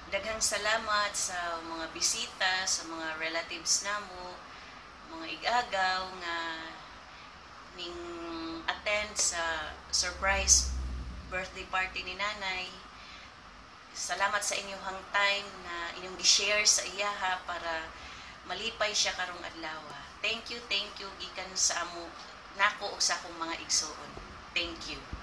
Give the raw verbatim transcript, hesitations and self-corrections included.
daghang salamat sa mga bisita, sa mga relatives namo, mga igagaw nga ning attend sa surprise birthday party ni nanay. Salamat sa inyong time na inyong gi-share sa iyaha para malipay siya karong adlaw. Thank you, thank you gikan sa amo nako ug sa akong mga igsuon. Thank you.